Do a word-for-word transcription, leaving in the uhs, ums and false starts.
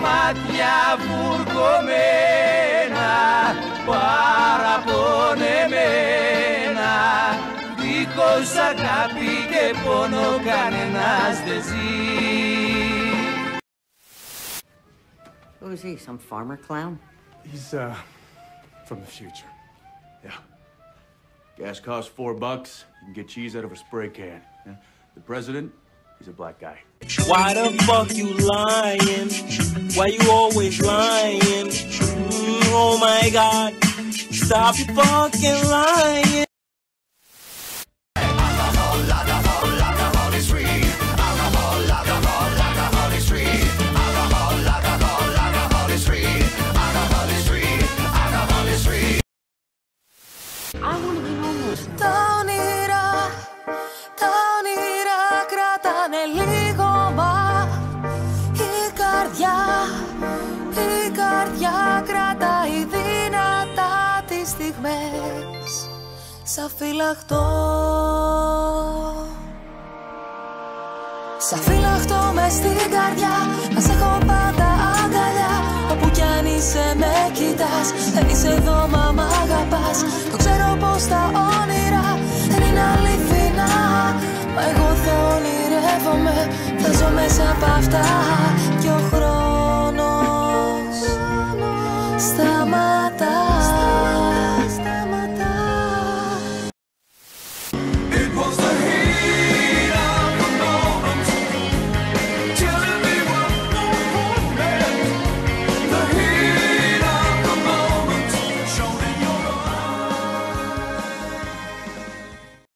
μάτια βουρκωμένα, παραπονεμένα, δίχως αγάπη και πόνο κανένας δεν ζει. Who is he, some farmer clown? He's, uh, from the future. Yeah. Gas costs four bucks. You can get cheese out of a spray can. Yeah. The president, he's a black guy. Why the fuck you lying? Why you always lying? Mm, oh my God. Stop your fucking lying. Τα όνειρα, τα όνειρα κρατάνε λίγο, μα η καρδιά, η καρδιά κρατάει δυνατά τις στιγμές σαν φυλαχτό. Σαν φυλαχτό μες στην καρδιά, να σε έχω πάντα αγκαλιά. Όπου κι αν είσαι με κοιτάς, δεν είσαι εδώ μα μ' αγαπάς. Το ξέρω πως τα όνειρα δεν είναι αληθινά, μα εγώ θα ονειρεύομαι, θα ζω μέσα απ' αυτά.